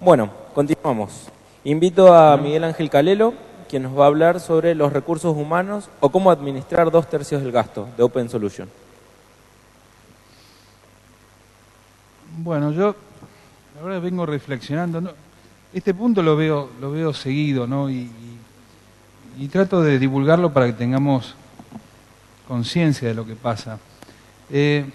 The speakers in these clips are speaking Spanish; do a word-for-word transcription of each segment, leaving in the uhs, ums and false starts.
Bueno, continuamos. Invito a Miguel Ángel Calelo, quien nos va a hablar sobre los recursos humanos o cómo administrar dos tercios del gasto de Open Solution. Bueno, yo ahora vengo reflexionando, ¿no? Este punto lo veo, lo veo seguido, ¿no? Y, y, y trato de divulgarlo para que tengamos conciencia de lo que pasa. Eh,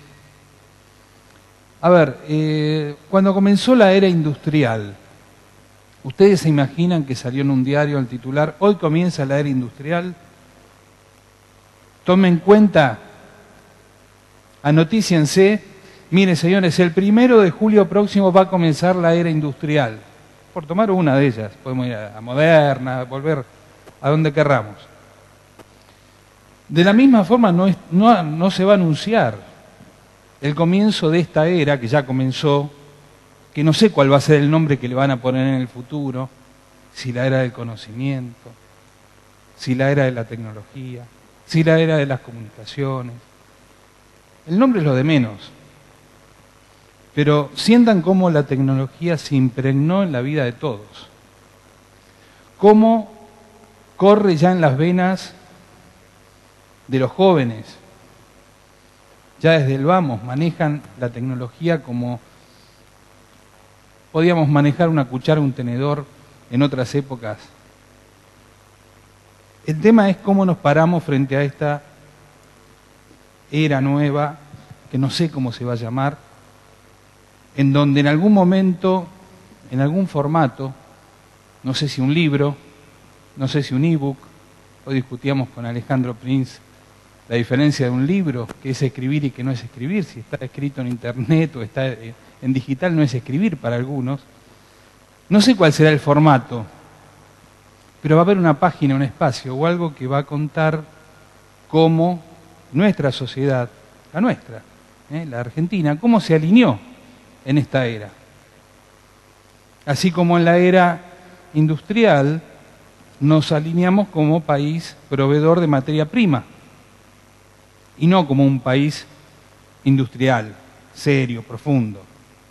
a ver, eh, cuando comenzó la era industrial, ¿ustedes se imaginan que salió en un diario el titular, hoy comienza la era industrial? Tomen en cuenta, anotíciense, miren señores, el primero de julio próximo va a comenzar la era industrial. Por tomar una de ellas, podemos ir a Moderna, volver a donde querramos. De la misma forma no, es, no, no se va a anunciar el comienzo de esta era, que ya comenzó, que no sé cuál va a ser el nombre que le van a poner en el futuro, si la era del conocimiento, si la era de la tecnología, si la era de las comunicaciones. El nombre es lo de menos. Pero sientan cómo la tecnología se impregnó en la vida de todos. Cómo corre ya en las venas de los jóvenes. Ya desde el vamos manejan la tecnología como podíamos manejar una cuchara, un tenedor en otras épocas. El tema es cómo nos paramos frente a esta era nueva, que no sé cómo se va a llamar, en donde en algún momento, en algún formato, no sé si un libro, no sé si un ebook, hoy discutíamos con Alejandro Prinz la diferencia de un libro, que es escribir y que no es escribir, si está escrito en internet o está en digital no es escribir para algunos. No sé cuál será el formato, pero va a haber una página, un espacio o algo que va a contar cómo nuestra sociedad, la nuestra, ¿eh? la Argentina, cómo se alineó en esta era. Así como en la era industrial nos alineamos como país proveedor de materia prima y no como un país industrial, serio, profundo.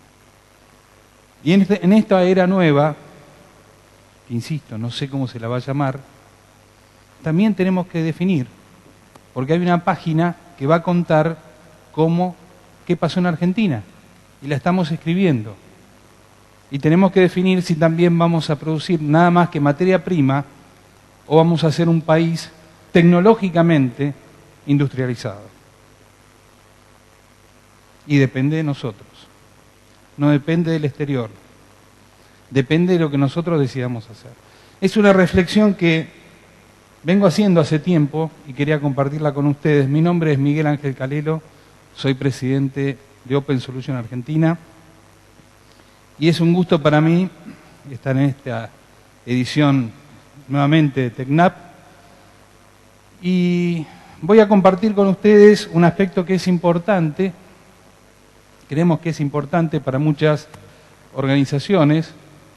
Y en, este, en esta era nueva, que insisto, no sé cómo se la va a llamar, también tenemos que definir, porque hay una página que va a contar cómo, qué pasó en Argentina, y la estamos escribiendo. Y tenemos que definir si también vamos a producir nada más que materia prima o vamos a ser un país tecnológicamente industrializado. Y depende de nosotros. No depende del exterior. Depende de lo que nosotros decidamos hacer. Es una reflexión que vengo haciendo hace tiempo y quería compartirla con ustedes. Mi nombre es Miguel Ángel Calelo, soy presidente de Open Solution Argentina. Y es un gusto para mí estar en esta edición nuevamente de TecNap. Y voy a compartir con ustedes un aspecto que es importante, creemos que es importante para muchas organizaciones,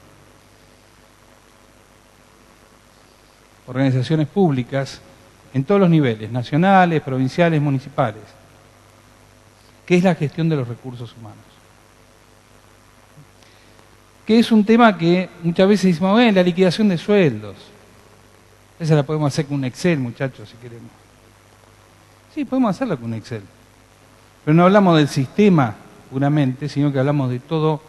organizaciones públicas, en todos los niveles, nacionales, provinciales, municipales, que es la gestión de los recursos humanos. Que es un tema que muchas veces decimos, bueno, la liquidación de sueldos. Esa la podemos hacer con un Excel, muchachos, si queremos. Sí, podemos hacerla con un Excel. Pero no hablamos del sistema puramente, sino que hablamos de todo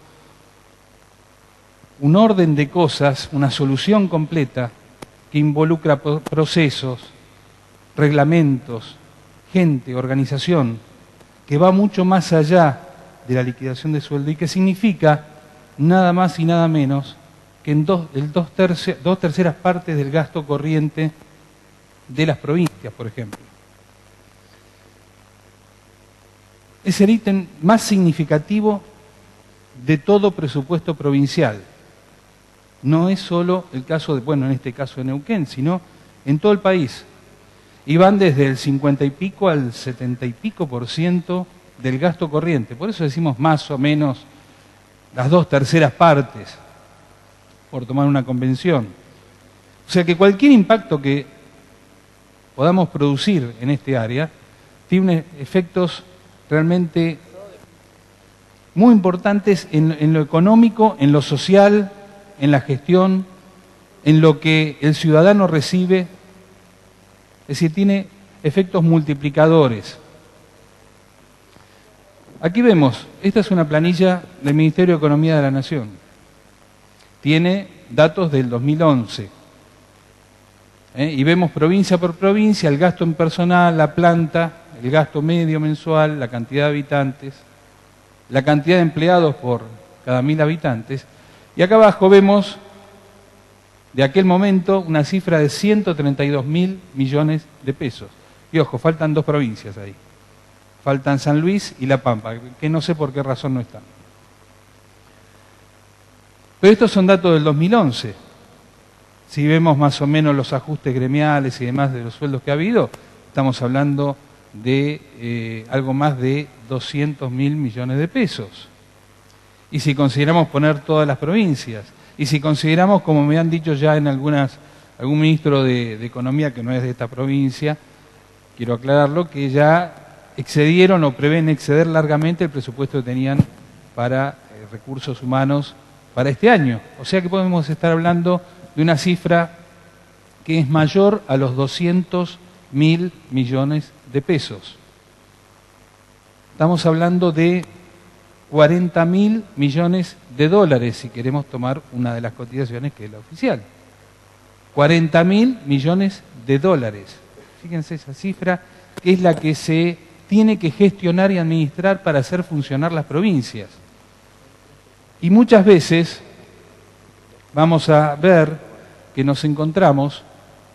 un orden de cosas, una solución completa que involucra procesos, reglamentos, gente, organización, que va mucho más allá de la liquidación de sueldo y que significa nada más y nada menos que en dos, el dos, terci, dos terceras partes del gasto corriente de las provincias, por ejemplo. Es el ítem más significativo de todo presupuesto provincial. No es solo el caso de, bueno, en este caso de Neuquén, sino en todo el país. Y van desde el cincuenta y pico al setenta y pico por ciento del gasto corriente. Por eso decimos más o menos las dos terceras partes, por tomar una convención. O sea que cualquier impacto que podamos producir en este área tiene efectos realmente muy importantes en, en lo económico, en lo social, en la gestión, en lo que el ciudadano recibe. Es decir, tiene efectos multiplicadores. Aquí vemos, esta es una planilla del Ministerio de Economía de la Nación. Tiene datos del dos mil once. ¿eh? Y vemos provincia por provincia, el gasto en personal, la planta, el gasto medio mensual, la cantidad de habitantes, la cantidad de empleados por cada mil habitantes. Y acá abajo vemos, de aquel momento, una cifra de ciento treinta y dos mil millones de pesos. Y ojo, faltan dos provincias ahí. Faltan San Luis y La Pampa, que no sé por qué razón no están. Pero estos son datos del dos mil once. Si vemos más o menos los ajustes gremiales y demás de los sueldos que ha habido, estamos hablando de eh, algo más de doscientos mil millones de pesos. Y si consideramos poner todas las provincias, y si consideramos, como me han dicho ya en algunas, algún ministro de, de Economía que no es de esta provincia, quiero aclararlo, que ya excedieron o prevén exceder largamente el presupuesto que tenían para eh, recursos humanos para este año. O sea que podemos estar hablando de una cifra que es mayor a los doscientos mil millones de pesos. Estamos hablando de cuarenta mil millones de dólares, si queremos tomar una de las cotizaciones que es la oficial. cuarenta mil millones de dólares. Fíjense esa cifra, que es la que se tiene que gestionar y administrar para hacer funcionar las provincias. Y muchas veces vamos a ver que nos encontramos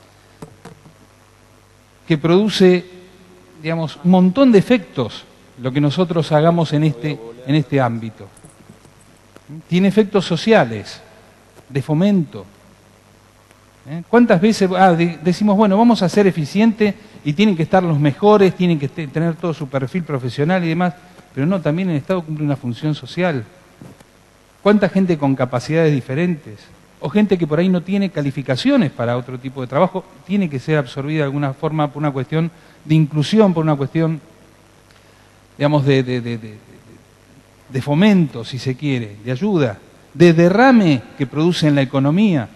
que produce, digamos, un montón de efectos lo que nosotros hagamos en este, en este ámbito. Tiene efectos sociales, de fomento. ¿Eh? ¿Cuántas veces ah, de, decimos, bueno, vamos a ser eficientes y tienen que estar los mejores, tienen que tener todo su perfil profesional y demás, pero no, también el Estado cumple una función social? ¿Cuánta gente con capacidades diferentes? O gente que por ahí no tiene calificaciones para otro tipo de trabajo, tiene que ser absorbida de alguna forma por una cuestión de inclusión, por una cuestión, digamos, de, de, de, de, de fomento, si se quiere, de ayuda, de derrame que produce en la economía.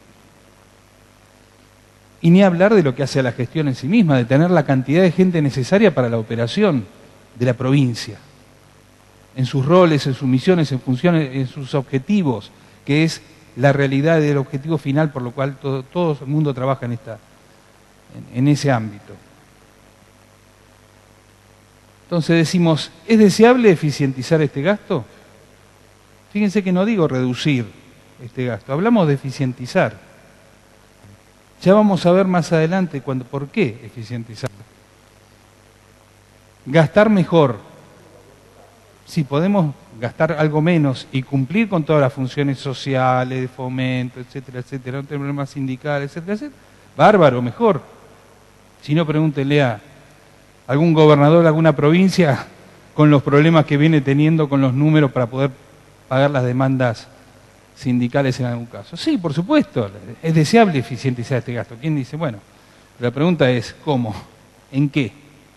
Y ni hablar de lo que hace a la gestión en sí misma, de tener la cantidad de gente necesaria para la operación de la provincia, en sus roles, en sus misiones, en funciones, en sus objetivos, que es la realidad del objetivo final por lo cual todo, todo el mundo trabaja en, esta, en, en ese ámbito. Entonces decimos, ¿es deseable eficientizar este gasto? Fíjense que no digo reducir este gasto, hablamos de eficientizar. Ya vamos a ver más adelante cuando, por qué eficientizar. Gastar mejor. Si podemos gastar algo menos y cumplir con todas las funciones sociales, de fomento, etcétera, etcétera, no tener problemas sindicales, etcétera, etcétera, bárbaro, mejor. Si no, pregúntenle a algún gobernador de alguna provincia con los problemas que viene teniendo con los números para poder pagar las demandas sindicales en algún caso. Sí, por supuesto, es deseable eficientizar este gasto. ¿Quién dice? Bueno, la pregunta es, ¿cómo? ¿En qué?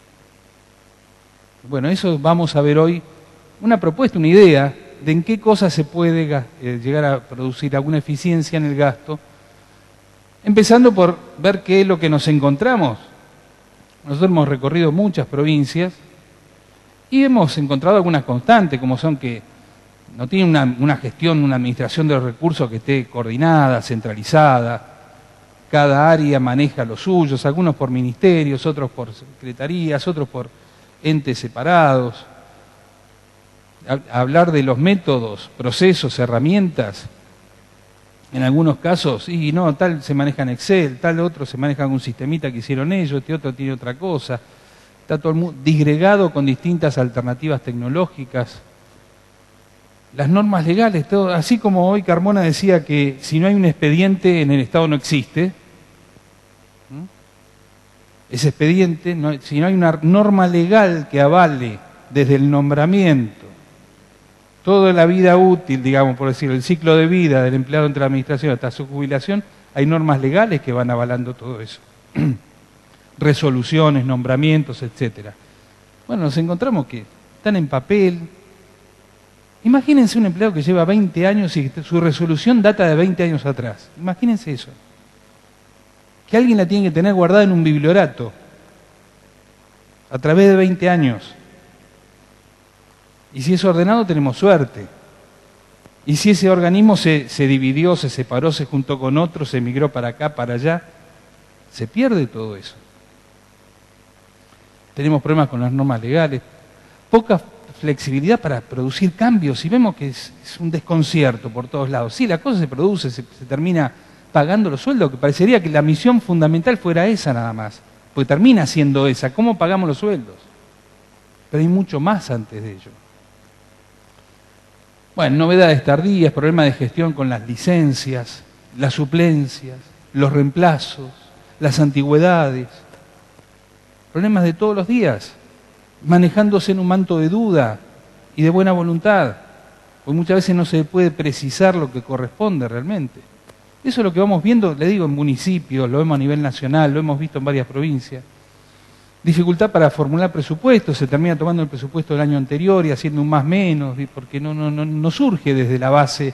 Bueno, eso vamos a ver hoy, una propuesta, una idea de en qué cosas se puede eh, llegar a producir alguna eficiencia en el gasto, empezando por ver qué es lo que nos encontramos. Nosotros hemos recorrido muchas provincias y hemos encontrado algunas constantes, como son que no tienen una, una gestión, una administración de los recursos que esté coordinada, centralizada. Cada área maneja los suyos, algunos por ministerios, otros por secretarías, otros por entes separados. Hablar de los métodos, procesos, herramientas, en algunos casos, y no, tal se maneja en Excel, tal otro se maneja en un sistemita que hicieron ellos, este otro tiene otra cosa. Está todo el mundo disgregado con distintas alternativas tecnológicas. Las normas legales, todo, así como hoy Carmona decía que si no hay un expediente en el Estado no existe, ¿Mm? ese expediente, no, si no hay una norma legal que avale desde el nombramiento, toda la vida útil, digamos, por decirlo, el ciclo de vida del empleado entre la administración hasta su jubilación, hay normas legales que van avalando todo eso. Resoluciones, nombramientos, etcétera. Bueno, nos encontramos que están en papel, Imagínense un empleado que lleva veinte años y su resolución data de veinte años atrás. Imagínense eso. Que alguien la tiene que tener guardada en un bibliorato a través de veinte años. Y si es ordenado, tenemos suerte. Y si ese organismo se, se dividió, se separó, se juntó con otros, se emigró para acá, para allá, se pierde todo eso. Tenemos problemas con las normas legales, poca flexibilidad para producir cambios y vemos que es, es un desconcierto por todos lados. Sí, la cosa se produce, se, se termina pagando los sueldos, que parecería que la misión fundamental fuera esa nada más, porque termina siendo esa, ¿cómo pagamos los sueldos? Pero hay mucho más antes de ello. Bueno, novedades tardías, problemas de gestión con las licencias, las suplencias, los reemplazos, las antigüedades, problemas de todos los días, manejándose en un manto de duda y de buena voluntad, porque muchas veces no se puede precisar lo que corresponde realmente. Eso es lo que vamos viendo, le digo, en municipios, lo vemos a nivel nacional, lo hemos visto en varias provincias. Dificultad para formular presupuestos, se termina tomando el presupuesto del año anterior y haciendo un más menos, porque no, no, no, no surge desde la base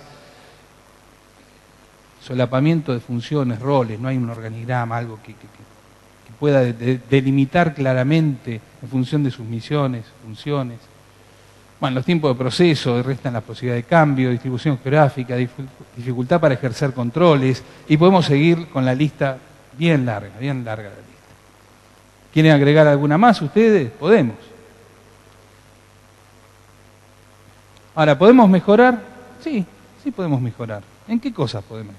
solapamiento de funciones, roles, no hay un organigrama, algo que, que, que pueda de, de, delimitar claramente en función de sus misiones, funciones. Bueno, los tiempos de proceso restan la posibilidad de cambio, distribución geográfica, dificultad para ejercer controles, y podemos seguir con la lista bien larga, bien larga la lista. ¿Quieren agregar alguna más ustedes? Podemos. Ahora, ¿podemos mejorar? Sí, sí podemos mejorar. ¿En qué cosas podemos?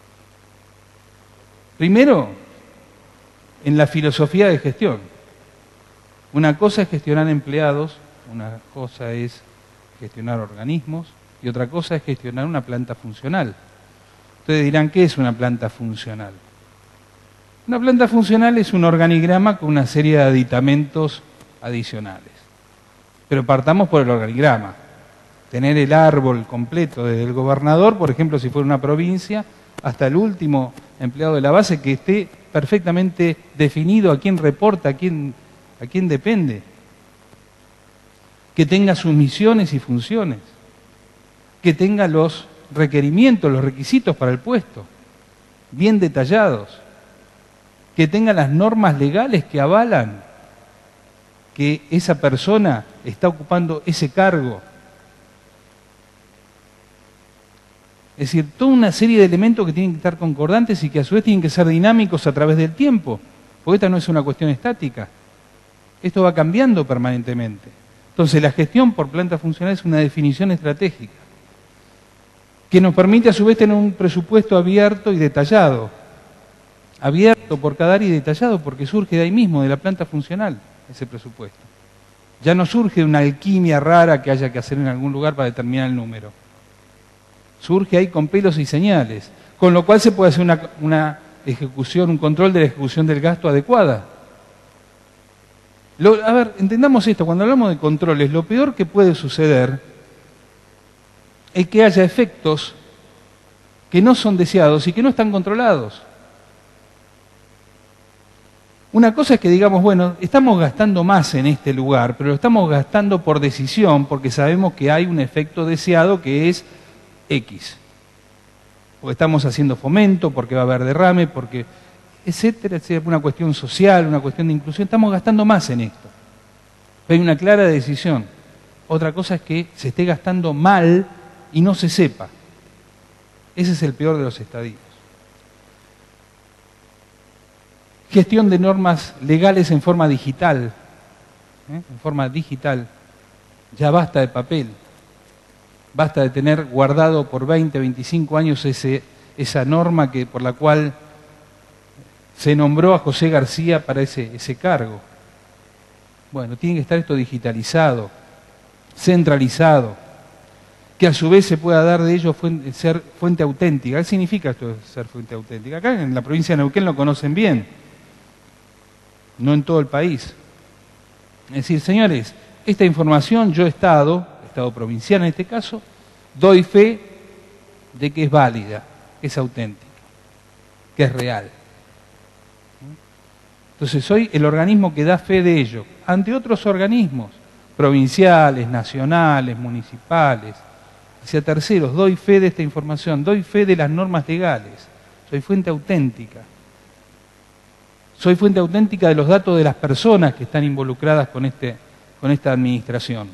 Primero, en la filosofía de gestión. Una cosa es gestionar empleados, una cosa es gestionar organismos y otra cosa es gestionar una planta funcional. Ustedes dirán, ¿qué es una planta funcional? Una planta funcional es un organigrama con una serie de aditamentos adicionales. Pero partamos por el organigrama. Tener el árbol completo desde el gobernador, por ejemplo, si fuera una provincia, hasta el último empleado de la base, que esté perfectamente definido a quién reporta, a quién, a quién depende. Que tenga sus misiones y funciones. Que tenga los requerimientos, los requisitos para el puesto, bien detallados. Que tenga las normas legales que avalan que esa persona está ocupando ese cargo. Es decir, toda una serie de elementos que tienen que estar concordantes y que a su vez tienen que ser dinámicos a través del tiempo, porque esta no es una cuestión estática. Esto va cambiando permanentemente. Entonces, la gestión por planta funcional es una definición estratégica que nos permite a su vez tener un presupuesto abierto y detallado. Abierto por cada área y detallado porque surge de ahí mismo, de la planta funcional, ese presupuesto. Ya no surge de una alquimia rara que haya que hacer en algún lugar para determinar el número. Surge ahí con pelos y señales, con lo cual se puede hacer una, una ejecución, un control de la ejecución del gasto adecuada. Lo, a ver, entendamos esto, cuando hablamos de controles, lo peor que puede suceder es que haya efectos que no son deseados y que no están controlados. Una cosa es que digamos, bueno, estamos gastando más en este lugar, pero lo estamos gastando por decisión porque sabemos que hay un efecto deseado que es X. Porque estamos haciendo fomento, porque va a haber derrame, porque etcétera, etcétera, una cuestión social, una cuestión de inclusión, estamos gastando más en esto. Pero hay una clara decisión. Otra cosa es que se esté gastando mal y no se sepa. Ese es el peor de los estadios. Gestión de normas legales en forma digital, ¿eh? en forma digital. Ya basta de papel, basta de tener guardado por veinte, veinticinco años ese, esa norma que, por la cual se nombró a José García para ese, ese cargo. Bueno, tiene que estar esto digitalizado, centralizado, que a su vez se pueda dar de ello fuente, ser fuente auténtica. ¿Qué significa esto de ser fuente auténtica? Acá en la provincia de Neuquén lo conocen bien, no en todo el país. Es decir, señores, esta información yo Estado, Estado provincial en este caso, doy fe de que es válida, que es auténtica, que es real. Entonces soy el organismo que da fe de ello ante otros organismos provinciales, nacionales, municipales, hacia terceros, doy fe de esta información, doy fe de las normas legales, soy fuente auténtica. Soy fuente auténtica de los datos de las personas que están involucradas con, este, con esta administración.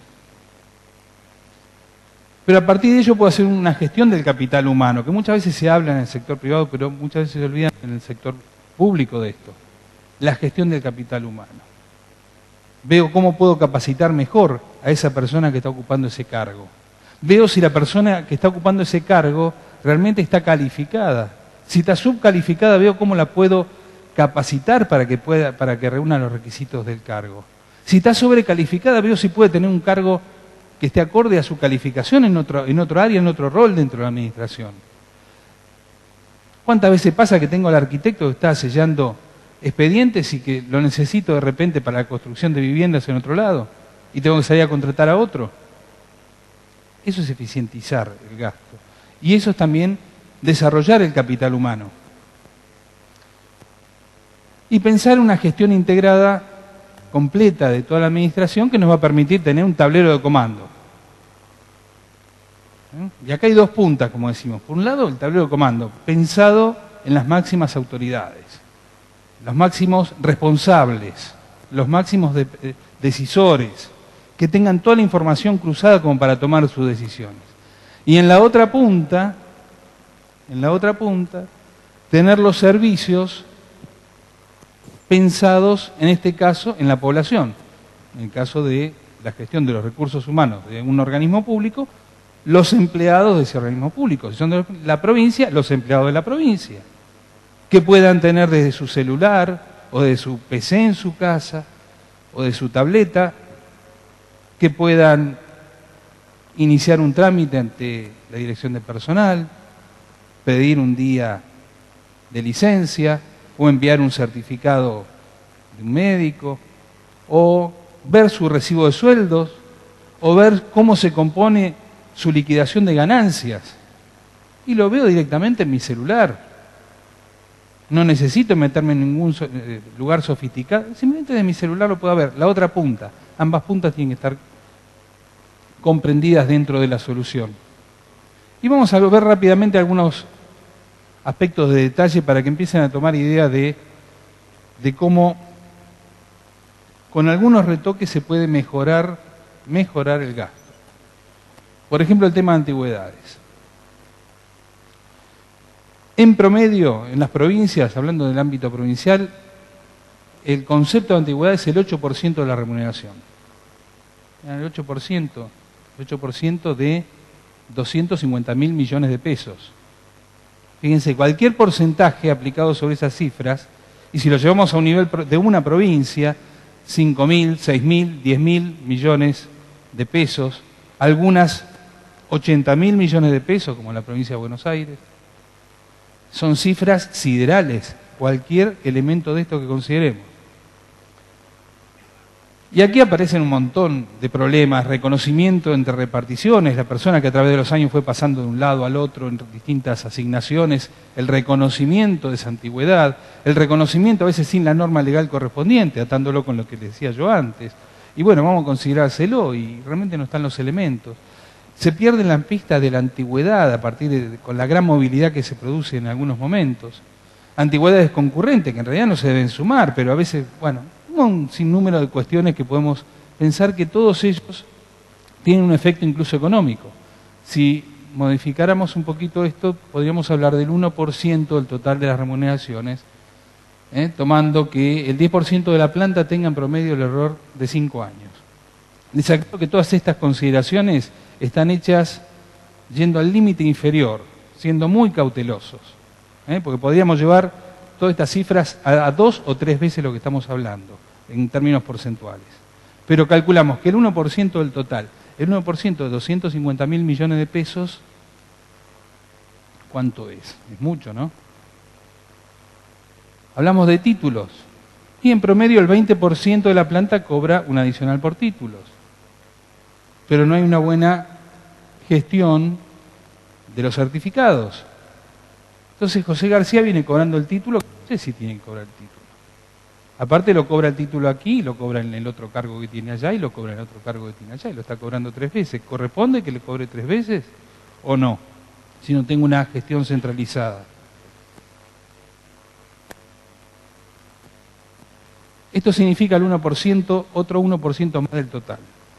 Pero a partir de ello puedo hacer una gestión del capital humano, que muchas veces se habla en el sector privado, pero muchas veces se olvida en el sector público de esto. La gestión del capital humano. Veo cómo puedo capacitar mejor a esa persona que está ocupando ese cargo. Veo si la persona que está ocupando ese cargo realmente está calificada. Si está subcalificada, veo cómo la puedo capacitar para que pueda, para que reúna los requisitos del cargo. Si está sobrecalificada, veo si puede tener un cargo que esté acorde a su calificación en otro, en otro área, en otro rol dentro de la administración. ¿Cuántas veces pasa que tengo al arquitecto que está sellando expedientes y que lo necesito de repente para la construcción de viviendas en otro lado y tengo que salir a contratar a otro? Eso es eficientizar el gasto. Y eso es también desarrollar el capital humano. Y pensar una gestión integrada, completa de toda la administración que nos va a permitir tener un tablero de comando. Y acá hay dos puntas, como decimos. Por un lado, el tablero de comando, pensado en las máximas autoridades, los máximos responsables, los máximos de, de, decisores, que tengan toda la información cruzada como para tomar sus decisiones. Y en la otra punta, en la otra punta, tener los servicios pensados, en este caso, en la población. En el caso de la gestión de los recursos humanos de un organismo público, los empleados de ese organismo público. Si son de la provincia, los empleados de la provincia. Que puedan tener desde su celular, o de su P C en su casa, o de su tableta, que puedan iniciar un trámite ante la dirección de personal, pedir un día de licencia, o enviar un certificado de un médico, o ver su recibo de sueldos, o ver cómo se compone su liquidación de ganancias. Y lo veo directamente en mi celular. No necesito meterme en ningún lugar sofisticado, simplemente de mi celular lo puedo ver. La otra punta, ambas puntas tienen que estar comprendidas dentro de la solución. Y vamos a ver rápidamente algunos aspectos de detalle para que empiecen a tomar idea de, de cómo con algunos retoques se puede mejorar, mejorar el gasto. Por ejemplo, el tema de antigüedades. En promedio, en las provincias, hablando del ámbito provincial, el concepto de antigüedad es el ocho por ciento de la remuneración. El ocho por ciento, el ocho por ciento de doscientos cincuenta mil millones de pesos. Fíjense, cualquier porcentaje aplicado sobre esas cifras, y si lo llevamos a un nivel de una provincia, cinco mil, seis mil, diez mil millones de pesos, algunas ochenta mil millones de pesos, como la provincia de Buenos Aires, son cifras siderales, cualquier elemento de esto que consideremos. Y aquí aparecen un montón de problemas, reconocimiento entre reparticiones, la persona que a través de los años fue pasando de un lado al otro en distintas asignaciones, el reconocimiento de esa antigüedad, el reconocimiento a veces sin la norma legal correspondiente, atándolo con lo que les decía yo antes. Y bueno, vamos a considerárselo y realmente no están los elementos. Se pierde la pista de la antigüedad a partir de, con la gran movilidad que se produce en algunos momentos. Antigüedades concurrentes que en realidad no se deben sumar, pero a veces, bueno, un sinnúmero de cuestiones que podemos pensar que todos ellos tienen un efecto incluso económico. Si modificáramos un poquito esto, podríamos hablar del uno por ciento del total de las remuneraciones, ¿eh? tomando que el diez por ciento de la planta tenga en promedio el error de cinco años. Les aclaro que todas estas consideraciones están hechas yendo al límite inferior, siendo muy cautelosos, ¿eh? porque podríamos llevar todas estas cifras a, a dos o tres veces lo que estamos hablando, en términos porcentuales. Pero calculamos que el uno por ciento del total, el uno por ciento de doscientos cincuenta mil millones de pesos, ¿cuánto es? Es mucho, ¿no? Hablamos de títulos, y en promedio el veinte por ciento de la planta cobra un adicional por títulos. Pero no hay una buena gestión de los certificados. Entonces José García viene cobrando el título, no sé si tiene que cobrar el título. Aparte lo cobra el título aquí, lo cobra en el otro cargo que tiene allá y lo cobra en el otro cargo que tiene allá y lo está cobrando tres veces. ¿Corresponde que le cobre tres veces? o no, si no tengo una gestión centralizada. Esto significa el uno por ciento, otro uno por ciento más del total.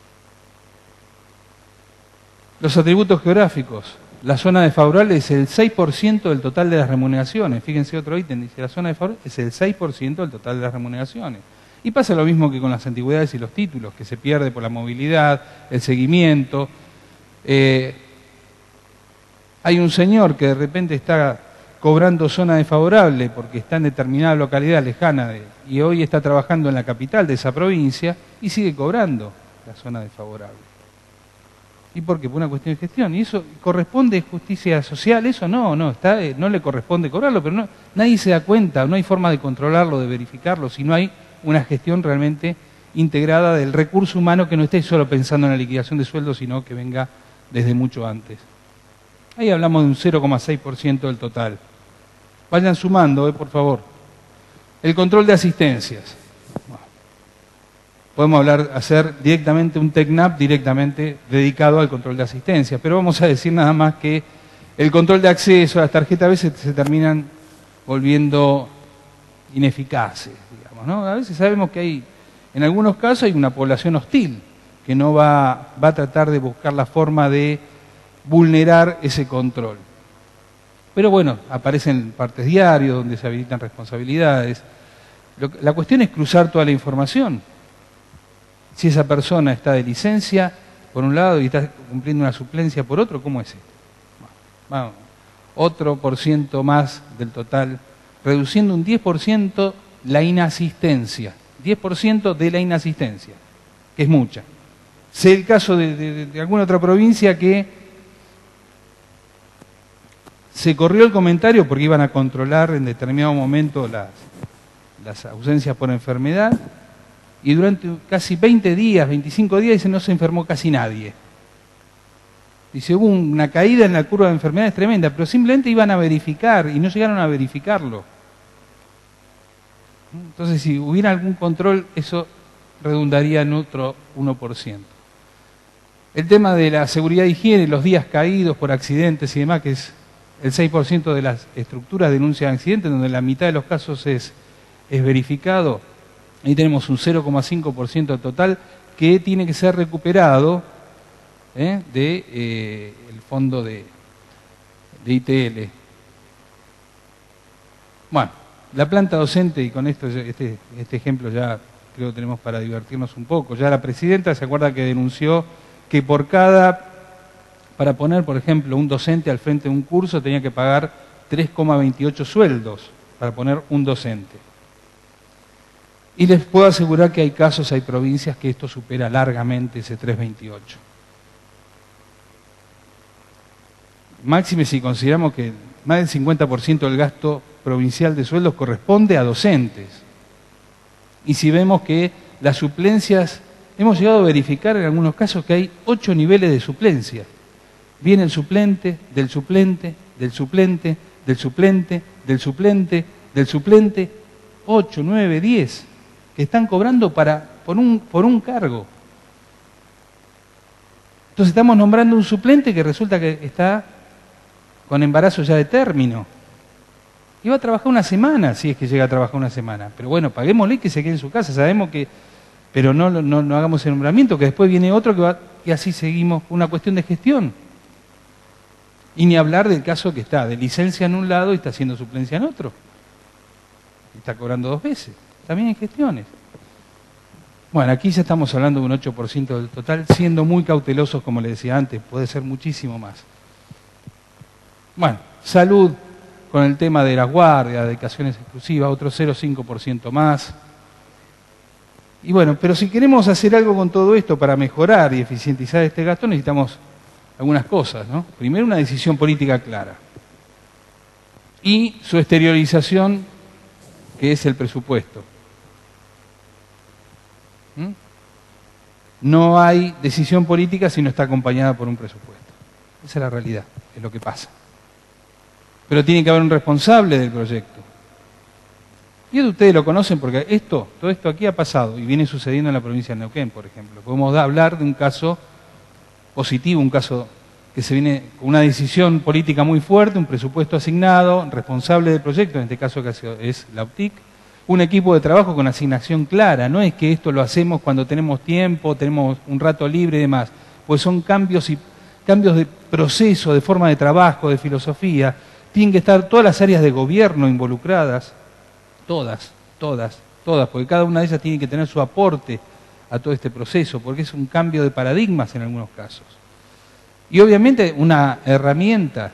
Los atributos geográficos. La zona desfavorable es el seis por ciento del total de las remuneraciones. Fíjense otro ítem, dice la zona desfavorable es el seis por ciento del total de las remuneraciones. Y pasa lo mismo que con las antigüedades y los títulos, que se pierde por la movilidad, el seguimiento. Eh, hay un señor que de repente está cobrando zona desfavorable porque está en determinada localidad lejana de, y hoy está trabajando en la capital de esa provincia y sigue cobrando la zona desfavorable. ¿Y por qué? Por una cuestión de gestión. ¿Y eso corresponde justicia social? Eso no, no, está, no le corresponde cobrarlo, pero no, nadie se da cuenta, no hay forma de controlarlo, de verificarlo, si no hay una gestión realmente integrada del recurso humano que no esté solo pensando en la liquidación de sueldos, sino que venga desde mucho antes. Ahí hablamos de un cero coma seis por ciento del total. Vayan sumando, eh, por favor. El control de asistencias. Bueno, podemos hablar, hacer directamente un TECNAP directamente dedicado al control de asistencias, pero vamos a decir nada más que el control de acceso a las tarjetas a veces se terminan volviendo ineficaces, digamos, ¿no? A veces sabemos que hay, en algunos casos hay una población hostil que no va, va a tratar de buscar la forma de vulnerar ese control. Pero bueno, aparecen partes diarios donde se habilitan responsabilidades. Lo, la cuestión es cruzar toda la información. Si esa persona está de licencia por un lado y está cumpliendo una suplencia por otro, ¿cómo es esto? Vamos, otro por ciento más del total, reduciendo un diez por ciento la inasistencia. diez por ciento de la inasistencia, que es mucha. Sé el caso de, de, de alguna otra provincia que se corrió el comentario porque iban a controlar en determinado momento las, las ausencias por enfermedad y durante casi veinte días, veinticinco días, dice, no se enfermó casi nadie. Dice, hubo una caída en la curva de enfermedades tremenda, pero simplemente iban a verificar y no llegaron a verificarlo. Entonces, si hubiera algún control, eso redundaría en otro uno por ciento. El tema de la seguridad e higiene, los días caídos por accidentes y demás, que es el seis por ciento de las estructuras denuncian accidentes, donde la mitad de los casos es, es verificado. Ahí tenemos un cero coma cinco por ciento total que tiene que ser recuperado ¿eh? de eh, el fondo de, de I T L. Bueno, la planta docente, y con esto este, este ejemplo ya creo que tenemos para divertirnos un poco. Ya la presidenta se acuerda que denunció que por cada... Para poner, por ejemplo, un docente al frente de un curso tenía que pagar tres coma veintiocho sueldos para poner un docente. Y les puedo asegurar que hay casos, hay provincias que esto supera largamente ese tres coma veintiocho. Máxime si consideramos que más del cincuenta por ciento del gasto provincial de sueldos corresponde a docentes. Y si vemos que las suplencias, hemos llegado a verificar en algunos casos que hay ocho niveles de suplencia. Viene el suplente, del suplente, del suplente, del suplente, del suplente, del suplente, ocho, nueve, diez, que están cobrando para, por, un, por un cargo. Entonces estamos nombrando un suplente que resulta que está con embarazo ya de término. Y va a trabajar una semana, si es que llega a trabajar una semana. Pero bueno, paguémosle que se quede en su casa, sabemos que... Pero no, no, no hagamos el nombramiento, que después viene otro que va... Y así seguimos, una cuestión de gestión. Y ni hablar del caso que está de licencia en un lado y está haciendo suplencia en otro. Está cobrando dos veces. También hay gestiones. Bueno, aquí ya estamos hablando de un ocho por ciento del total, siendo muy cautelosos, como les decía antes, puede ser muchísimo más. Bueno, salud, con el tema de las guardias, dedicaciones exclusivas, otro cero coma cinco por ciento más. Y bueno, pero si queremos hacer algo con todo esto para mejorar y eficientizar este gasto, necesitamos algunas cosas, ¿no? Primero, una decisión política clara. Y su exteriorización, que es el presupuesto. ¿Mm? No hay decisión política si no está acompañada por un presupuesto. Esa es la realidad, es lo que pasa. Pero tiene que haber un responsable del proyecto. Y ustedes lo conocen porque esto, todo esto aquí ha pasado y viene sucediendo en la provincia de Neuquén, por ejemplo. Podemos hablar de un caso positivo, un caso que se viene con una decisión política muy fuerte, un presupuesto asignado, responsable del proyecto, en este caso que es la O P T I C, un equipo de trabajo con asignación clara, no es que esto lo hacemos cuando tenemos tiempo, tenemos un rato libre y demás, pues son cambios, y, cambios de proceso, de forma de trabajo, de filosofía, tienen que estar todas las áreas de gobierno involucradas, todas, todas, todas, porque cada una de ellas tiene que tener su aporte a todo este proceso, porque es un cambio de paradigmas en algunos casos. Y obviamente una herramienta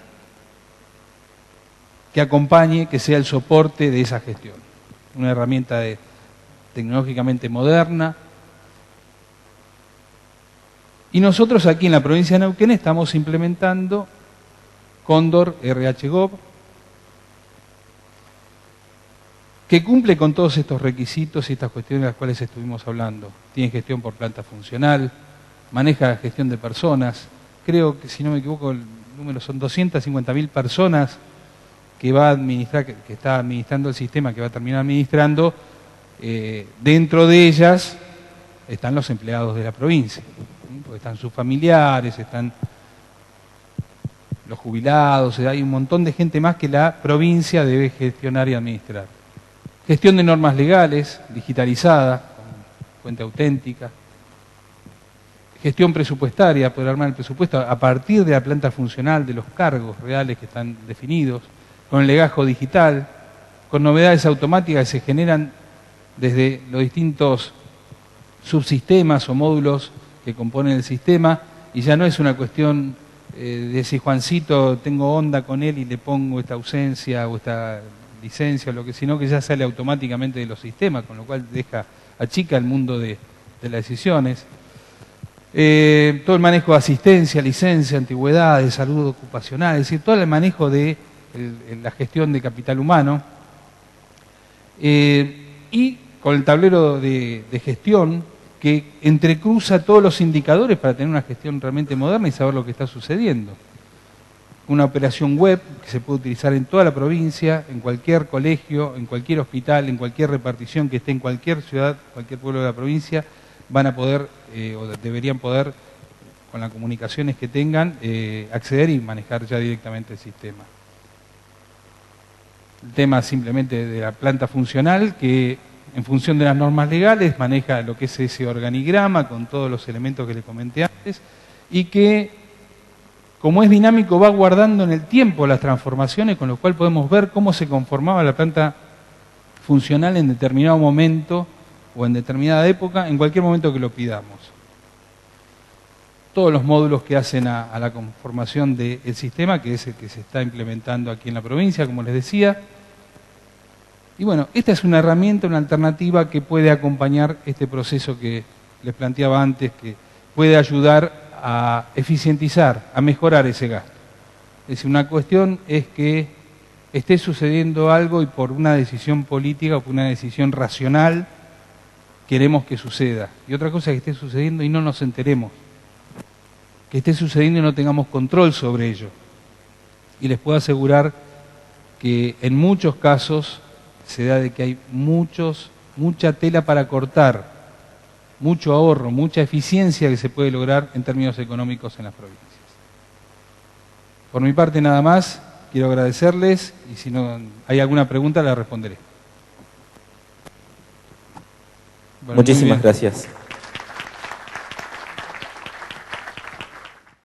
que acompañe, que sea el soporte de esa gestión. Una herramienta de, tecnológicamente moderna. Y nosotros aquí en la provincia de Neuquén estamos implementando Cóndor R H Gov, que cumple con todos estos requisitos y estas cuestiones de las cuales estuvimos hablando. Tiene gestión por planta funcional, maneja la gestión de personas. Creo que, si no me equivoco, el número son doscientas cincuenta mil personas que va a administrar, que, que está administrando el sistema, que va a terminar administrando. Eh, dentro de ellas están los empleados de la provincia, ¿sí? Porque están sus familiares, están los jubilados, hay un montón de gente más que la provincia debe gestionar y administrar. Gestión de normas legales, digitalizada, con fuente auténtica. Gestión presupuestaria, poder armar el presupuesto a partir de la planta funcional, de los cargos reales que están definidos, con el legajo digital, con novedades automáticas que se generan desde los distintos subsistemas o módulos que componen el sistema, y ya no es una cuestión eh, de si Juancito tengo onda con él y le pongo esta ausencia o esta licencia o lo que, sino que ya sale automáticamente de los sistemas, con lo cual deja, achica el mundo de, de las decisiones. Eh, todo el manejo de asistencia, licencia, antigüedad, de salud ocupacional, es decir, todo el manejo de el, la gestión de capital humano, eh, y con el tablero de, de gestión que entrecruza todos los indicadores para tener una gestión realmente moderna y saber lo que está sucediendo. Una operación web que se puede utilizar en toda la provincia, en cualquier colegio, en cualquier hospital, en cualquier repartición que esté en cualquier ciudad, cualquier pueblo de la provincia, van a poder, eh, o deberían poder, con las comunicaciones que tengan, eh, acceder y manejar ya directamente el sistema. El tema simplemente de la planta funcional, que en función de las normas legales maneja lo que es ese organigrama con todos los elementos que les comenté antes, y que, como es dinámico, va guardando en el tiempo las transformaciones, con lo cual podemos ver cómo se conformaba la planta funcional en determinado momento o en determinada época, en cualquier momento que lo pidamos. Todos los módulos que hacen a, a la conformación del sistema, que es el que se está implementando aquí en la provincia, como les decía. Y bueno, esta es una herramienta, una alternativa que puede acompañar este proceso que les planteaba antes, que puede ayudar a eficientizar, a mejorar ese gasto. Es decir, una cuestión es que esté sucediendo algo y por una decisión política o por una decisión racional queremos que suceda. Y otra cosa es que esté sucediendo y no nos enteremos. Que esté sucediendo y no tengamos control sobre ello. Y les puedo asegurar que en muchos casos se da de que hay muchos, mucha tela para cortar, mucho ahorro, mucha eficiencia que se puede lograr en términos económicos en las provincias. Por mi parte nada más, quiero agradecerles y si no hay alguna pregunta la responderé. Bueno, muchísimas gracias.